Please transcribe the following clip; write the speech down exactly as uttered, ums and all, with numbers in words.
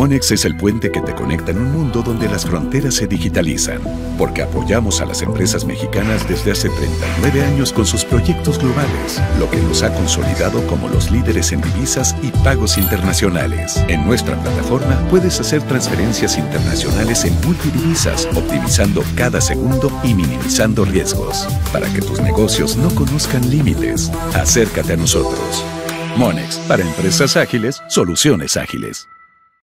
Monex es el puente que te conecta en un mundo donde las fronteras se digitalizan, porque apoyamos a las empresas mexicanas desde hace treinta y nueve años con sus proyectos globales, lo que nos ha consolidado como los líderes en divisas y pagos internacionales. En nuestra plataforma puedes hacer transferencias internacionales en multidivisas, optimizando cada segundo y minimizando riesgos, para que tus negocios no conozcan límites. Acércate a nosotros. Monex, para empresas ágiles, soluciones ágiles.